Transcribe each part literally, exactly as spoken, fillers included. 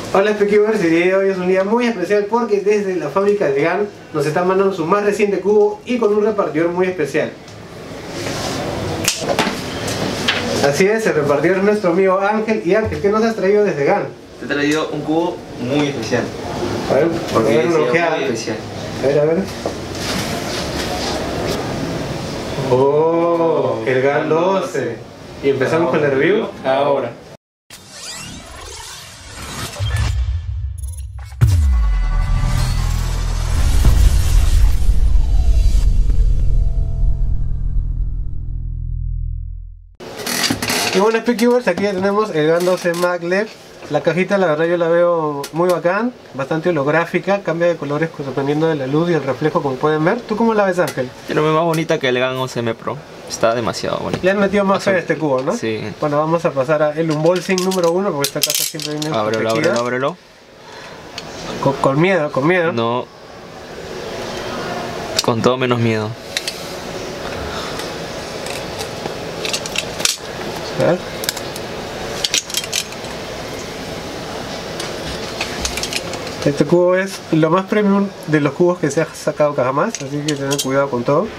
Hola Speckivers, el día de hoy es un día muy especial porque desde la fábrica de GAN nos están mandando su más reciente cubo y con un repartidor muy especial. Así es, el repartidor es nuestro amigo Ángel. Y Ángel, ¿qué nos has traído desde GAN? Te he traído un cubo muy especial. A ver, porque a ver, una ojeada. muy especial. A ver, a ver. Oh, el GAN doce. Y empezamos con el review ahora. Y bueno, Speckivers, aquí ya tenemos el GAN doce maglev. La cajita la verdad yo la veo muy bacán, bastante holográfica, cambia de colores dependiendo de la luz y el reflejo, como pueden ver. ¿Tú cómo la ves, Ángel? Yo lo veo más bonita que el GAN once M Pro. Está demasiado bonito. Le han metido más fe a este cubo, ¿no? Sí. Bueno, vamos a pasar a el unboxing número uno, porque esta caja siempre viene Ábrelo, protegida. ábrelo, ábrelo. Con, con miedo, con miedo. No. Con todo menos miedo. A ver. Este cubo es lo más premium de los cubos que se ha sacado jamás, así que tened cuidado con todo.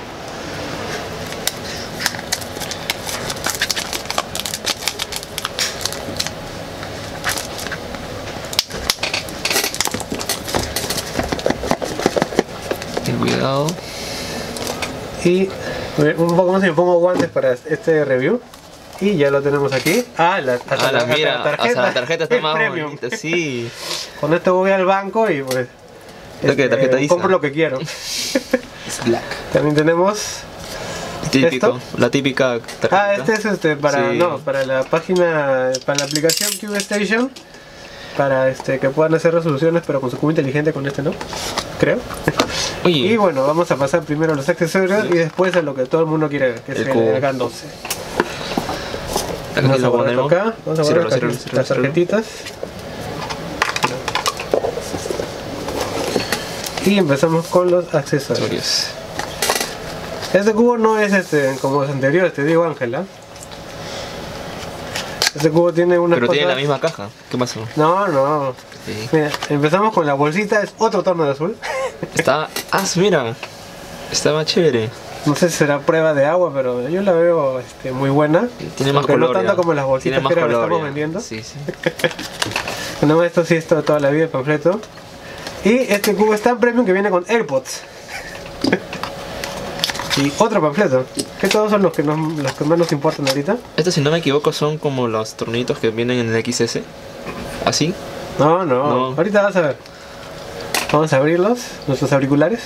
Ten cuidado. Y un poco más y me pongo guantes para este review. Y ya lo tenemos aquí. Ah, la, hasta Ah, la, la, hasta mira, la tarjeta. hasta la tarjeta está es más premium. bonita, sí. Con esto voy al banco y pues Lo que tarjeta dice. compro lo que quiero. Es black. También tenemos Típico, ¿esto? la típica tarjeta. Ah, este es este para Sí. no, para la página, para la aplicación Cube Station, para este que puedan hacer resoluciones, pero con su cubo inteligente, con este no, creo. Oye. Y bueno, vamos a pasar primero a los accesorios y después a lo que todo el mundo quiere ver, que es El el, cubo. el GAN doce. Aquí Vamos a lo ponerlo ponemos. acá, vamos a Ciérralo, poner ciérralo, las, ciérralo, las ciérralo. tarjetitas. Y empezamos con los accesorios. Accesorios. Este cubo no es este como los anteriores, te digo, Ángela. Este cubo tiene unas Pero cosas... tiene la misma caja. ¿Qué pasó? No, no. Sí. Mira, empezamos con la bolsita, es otro tono de azul. Está. Ah, mira. Está más chévere. No sé si será prueba de agua, pero yo la veo este, muy buena. Tiene más Aunque color. no tanto ya. como las bolsitas Tiene más que ahora color, estamos ya. vendiendo. Sí, sí. No, esto sí es todo- toda la vida el panfleto. Y este cubo es tan premium que viene con AirPods. Y otro panfleto. Que todos son los que, nos, los que más nos importan ahorita. Estos, si no me equivoco, son como los tornitos que vienen en el X S. ¿Así? No, no, No. ahorita vas a ver. Vamos a abrirlos, nuestros auriculares.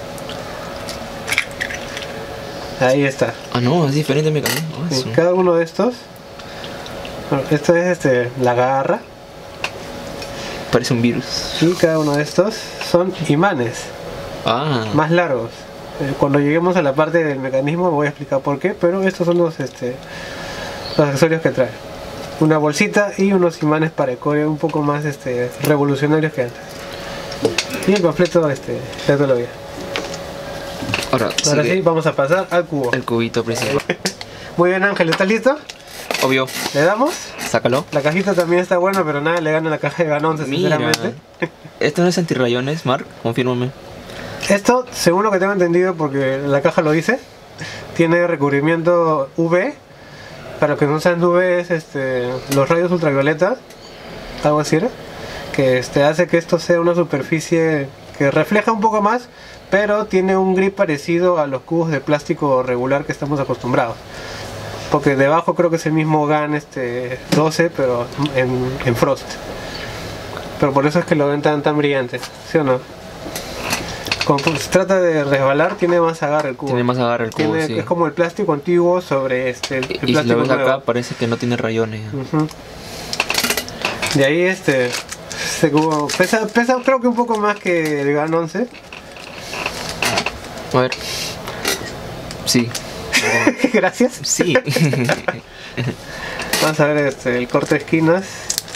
Ahí está. Ah, no, es diferente el mecanismo. Ah, Sí, eso. cada uno de estos. Bueno, esto es este, la garra. Parece un virus. Y cada uno de estos son imanes Ah. más largos. Eh, Cuando lleguemos a la parte del mecanismo voy a explicar por qué, pero estos son los, este, los accesorios que trae. Una bolsita y unos imanes para core un poco más este, revolucionarios que antes. Y el panfleto este, de toda la vida. Ahora, Ahora sigue sí, vamos a pasar al cubo. el cubito principal. Muy bien, Ángel, ¿estás listo? Obvio. ¿Le damos? Sácalo. La cajita también está buena, pero nada le gana la caja de GAN once, Mira. sinceramente. ¿Esto no es antirrayones, Mark? Confírmame. Esto, según lo que tengo entendido, porque la caja lo dice, tiene recubrimiento U V. Para los que no saben, U V es este, los rayos ultravioleta, algo así era, que este, hace que esto sea una superficie que refleja un poco más, pero tiene un grip parecido a los cubos de plástico regular que estamos acostumbrados. Porque debajo creo que es el mismo GAN este, doce, pero en, en frost. Pero por eso es que lo ven tan, tan brillante, ¿sí o no? Como se trata de resbalar, tiene más agarre el cubo. Tiene más agarre el cubo, Tiene- sí. Es como el plástico antiguo sobre este, el, el Y si plástico lo ves nuevo. acá, parece que no tiene rayones. Ujú. De ahí este, este cubo pesa, pesa creo que un poco más que el GAN once. A ver. Sí. Gracias. Sí. Vamos a ver este, el corte de esquinas.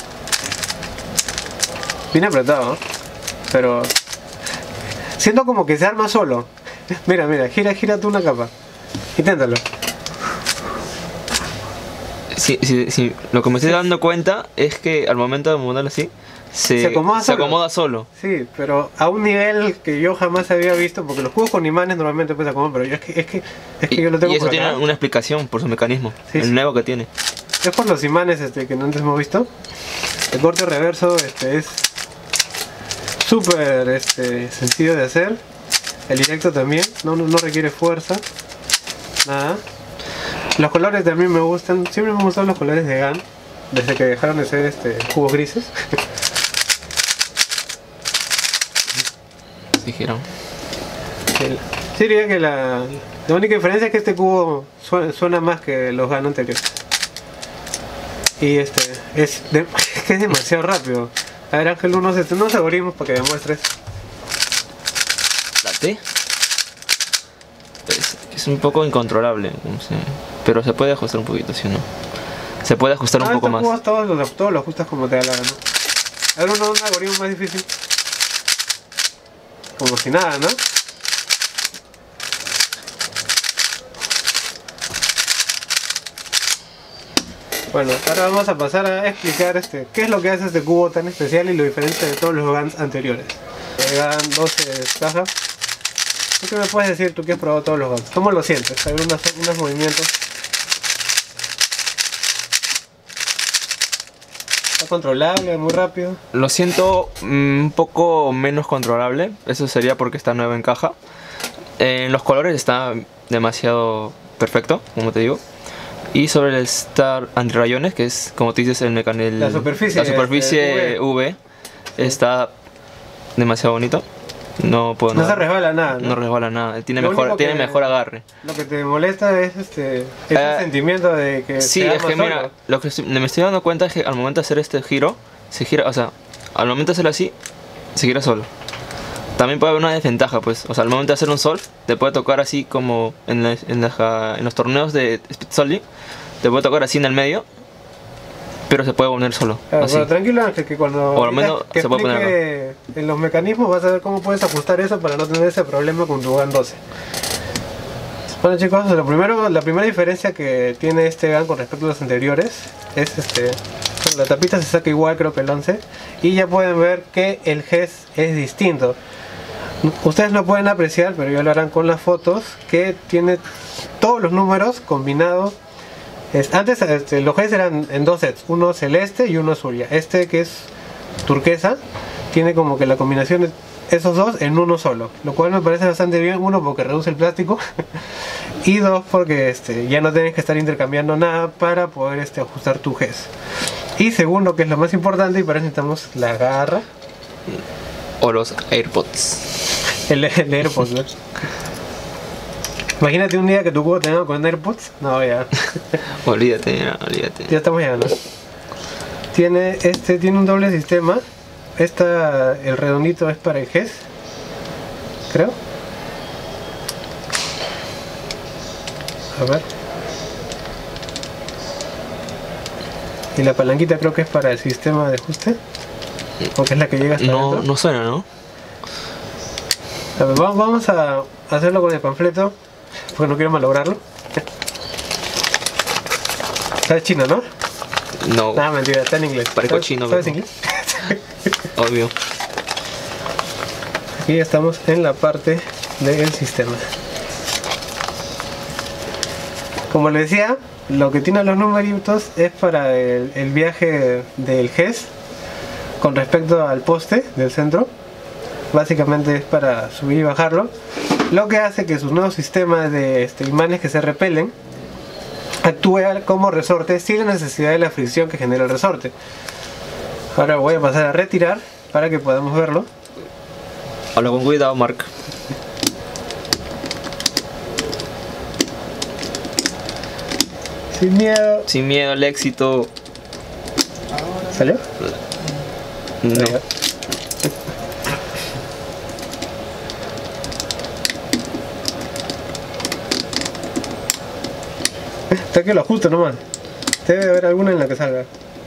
Bien apretado, ¿no? Pero siento como que se arma solo. Mira, mira, gira, gira tú una capa. Inténtalo. Sí, sí, sí. Lo que me estoy dando cuenta es que al momento de moverlo así, se, se acomoda se solo. acomoda solo. Sí, pero a un nivel que yo jamás había visto, porque los cubos con imanes normalmente pues se acomodan, pero yo es que, es que, es que Y, yo lo tengo y eso por tiene acá. una explicación por su mecanismo, Sí, el sí. nuevo que tiene. Es por los imanes este, que no antes hemos visto. El corte reverso este, es súper este, sencillo de hacer. El directo también, no, no, no requiere fuerza, nada. Los colores también me gustan, siempre me han gustado los colores de GAN, desde que dejaron de ser este, cubos grises. Dijeron. El- sí, diría que la, la única diferencia es que este cubo suena, suena más que los GAN anteriores. Y este, es, de- es que es demasiado rápido. A ver Ángel, unos, este, unos algoritmos para que demuestres. La T es, es un poco incontrolable, no sé, pero se puede ajustar un poquito, si no. Se puede ajustar un Ah, poco estos más. cubos todos los, todos los ajustas como te da la gana. A ver, uno, un algoritmo más difícil. Como si nada, ¿no? Bueno, ahora vamos a pasar a explicar este, qué es lo que hace este cubo tan especial y lo diferente de todos los GANs anteriores. El GAN doce cajas. ¿Tú qué me puedes decir, tú que has probado todos los GANs? ¿Cómo lo sientes? Hay unos, unos movimientos. Está controlable, muy rápido. Lo siento mm, un poco menos controlable, eso sería porque está nuevo en caja. En los colores está demasiado perfecto, como te digo. Y sobre el Star Antirrayones, que es como tú dices el mecanismo, La superficie, la superficie este, V, está demasiado bonito. No puedo No nada. se resbala nada, ¿no? No resbala nada, tiene Lo mejor, único tiene que- mejor agarre. Lo que te molesta es este ese Eh, sentimiento de que Sí, te es arma que mira, solo. lo que estoy- me estoy dando cuenta es que al momento de hacer este giro, se gira, o sea, al momento de hacerlo así, se gira solo. También puede haber una desventaja, pues, o sea, al momento de hacer un sol, te puede tocar así como en, la- en, la- en los torneos de Speed Soldi, te puede tocar así en el medio, pero se puede poner solo, Claro, así. pero tranquilo Ángel, que cuando O al menos que se puede poner explique en los mecanismos vas a ver cómo puedes ajustar eso para no tener ese problema con tu GAN doce. Bueno chicos, lo primero, la primera diferencia que tiene este GAN con respecto a los anteriores es este, la tapita se saca igual creo que el once y ya pueden ver que el G E S es distinto. Ustedes no pueden apreciar, pero ya lo harán con las fotos, que tiene todos los números combinados. Es, antes este, los G E S eran en dos sets, uno celeste y uno azul. Ya. Este que es turquesa tiene como que la combinación de esos dos en uno solo, lo cual me parece bastante bien. Uno porque reduce el plástico y dos porque este, ya no tienes que estar intercambiando nada para poder este, ajustar tu G E S. Y segundo, que es lo más importante, y para eso necesitamos la garra, O los AirPods. el, el AirPods, ¿no? Imagínate un día que tu cubo tenga con AirPods. No, ya. Olvídate, ya, olvídate. Ya estamos llegando. Tiene este tiene un doble sistema. Esta, el redondito es para el G E S, creo. A ver. Y la palanquita creo que es para el sistema de ajuste, porque es la que llega hasta No, adentro. no suena, ¿no? A ver, vamos, vamos a hacerlo con el panfleto, porque no quiero malograrlo. ¿Sabes chino, no? No, Nada, mentira, está en inglés. Parezco ¿Sabes- chino, ¿Sabes pero- inglés? obvio. Aquí ya estamos en la parte del sistema. Como les decía, lo que tienen los numeritos es para el, el viaje del G E S con respecto al poste del centro. Básicamente es para subir y bajarlo, lo que hace que sus nuevos sistemas de este, imanes que se repelen actúe como resorte sin la necesidad de la fricción que genera el resorte. Ahora voy a pasar a retirar para que podamos verlo. Habla con cuidado, Mark. Sin miedo. Sin miedo al éxito. ¿Salió? No. Ahí va. Está que lo ajusto nomás. Debe haber alguna en la que salga. Ahí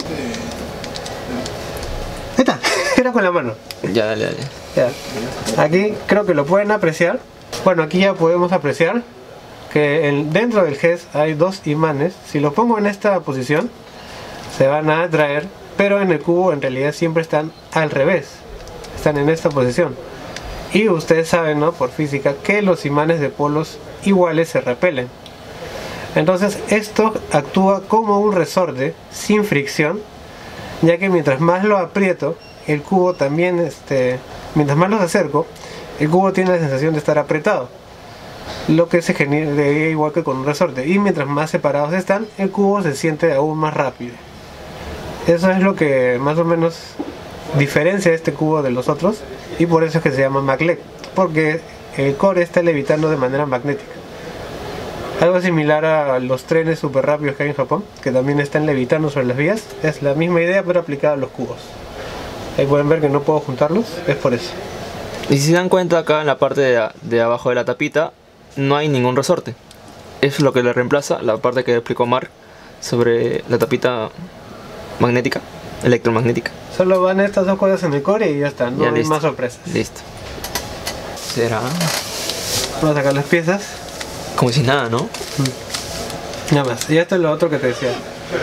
está, era con la mano. Ya, dale, dale. Ya. Aquí creo que lo pueden apreciar. Bueno, aquí ya podemos apreciar que el- dentro del G E S hay dos imanes. Si los pongo en esta posición, se van a atraer pero en el cubo en realidad siempre están al revés, están en esta posición. Y ustedes saben, ¿no?, por física, que los imanes de polos iguales se repelen. Entonces esto actúa como un resorte sin fricción, ya que mientras más lo aprieto, el cubo también, este, mientras más los acerco, el cubo tiene la sensación de estar apretado, lo que se genera igual que con un resorte. Y mientras más separados están, el cubo se siente aún más rápido. Eso es lo que más o menos diferencia este cubo de los otros, y por eso es que se llama maglev, porque el core está levitando de manera magnética. Algo similar a los trenes super rápidos que hay en Japón, que también están levitando sobre las vías. Es la misma idea, pero aplicada a los cubos. Ahí pueden ver que no puedo juntarlos, es por eso. Y si se dan cuenta, acá en la parte de, de abajo de la tapita no hay ningún resorte. Es lo que le reemplaza la parte que explicó Mark sobre la tapita magnética, electromagnética. Solo van estas dos cosas en el core y ya está, no Ya, hay listo. más sorpresas. Listo. Será Vamos a sacar las piezas. como si nada, ¿no? Nada más. Y esto es lo otro que te decía.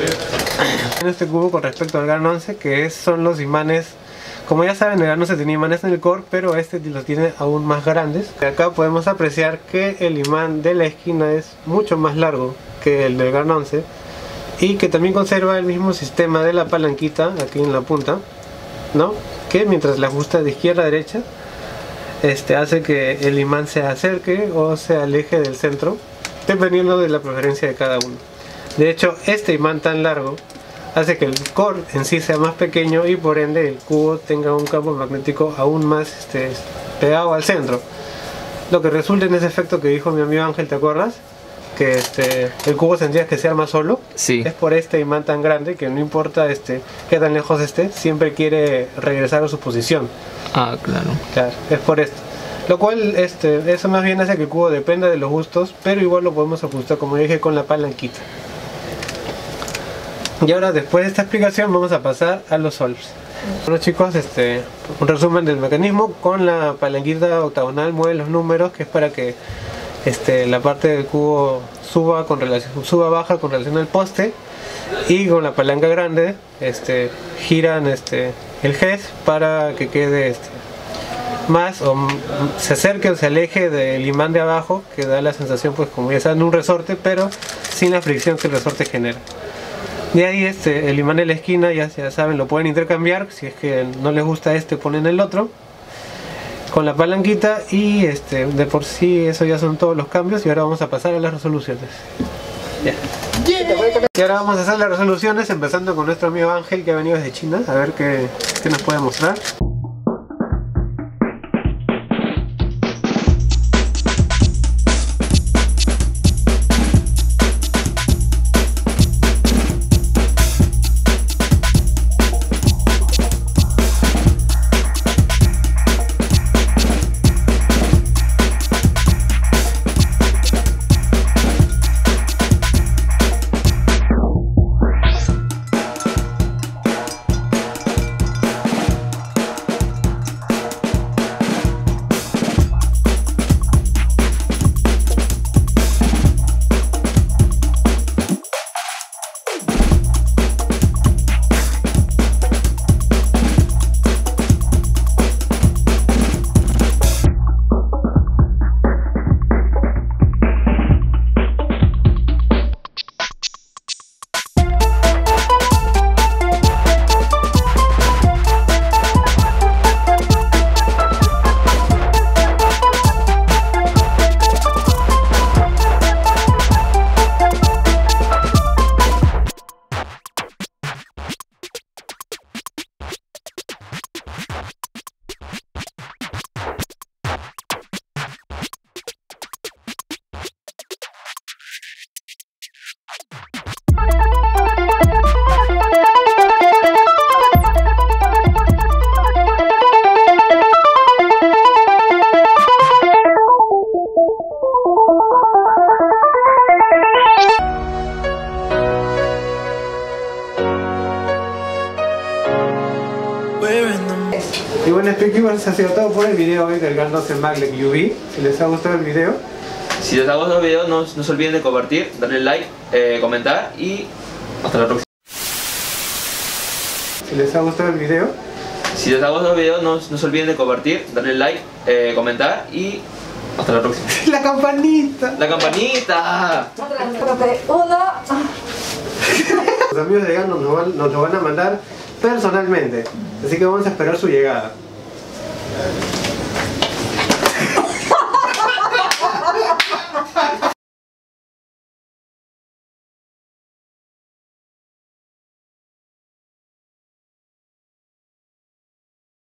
En este cubo con respecto al GAN once, que es, son los imanes. Como ya saben, el GAN once tenía imanes en el core, pero este los tiene aún más grandes. Y acá podemos apreciar que el imán de la esquina es mucho más largo que el del GAN once, y que también conserva el mismo sistema de la palanquita aquí en la punta, ¿no?, que mientras la ajusta de izquierda a derecha, este hace que el imán se acerque o se aleje del centro, dependiendo de la preferencia de cada uno. De hecho, este imán tan largo hace que el core en sí sea más pequeño, y por ende el cubo tenga un campo magnético aún más este, pegado al centro, lo que resulta en ese efecto que dijo mi amigo Ángel, ¿te acuerdas? Que este, el cubo tendría que se arma solo. Sí. Es por este imán tan grande que no importa este, qué tan lejos esté, siempre quiere regresar a su posición. Ah, claro. Claro, es por esto. Lo cual, este, eso más bien hace que el cubo dependa de los gustos, pero igual lo podemos ajustar, como dije, con la palanquita. Y ahora, después de esta explicación, vamos a pasar a los solvers. Bueno, chicos, este, un resumen del mecanismo. Con la palanquita octagonal mueve los números, que es para que este, la parte del cubo suba con relación, suba baja con relación al poste, y con la palanca grande este, giran este, el head para que quede este, más o se acerque o se aleje del imán de abajo, que da la sensación, pues como ya saben, de un resorte, pero sin la fricción que el resorte genera. De ahí este, el imán de la esquina, ya, ya saben, lo pueden intercambiar. Si es que no les gusta este, ponen el otro con la palanquita, y este, de por sí eso ya son todos los cambios. Y ahora vamos a pasar a las resoluciones. Yeah. Yeah. Y ahora vamos a hacer las resoluciones, empezando con nuestro amigo Ángel, que ha venido desde China, a ver qué, qué nos puede mostrar. Y bueno, Speakeasy ha sido todo por el video hoy del GAN once maglev U V. Si les ha gustado el video, Si les ha gustado el video, no, no se olviden de compartir, darle like, eh, comentar, y hasta la próxima. si les ha gustado el video. Si les ha gustado el video, no, no se olviden de compartir, darle like, eh, comentar y hasta la próxima. ¡La campanita! ¡La campanita! Espérate, una. Los amigos de Gano nos, van- nos lo van a mandar personalmente, así que vamos a esperar su llegada.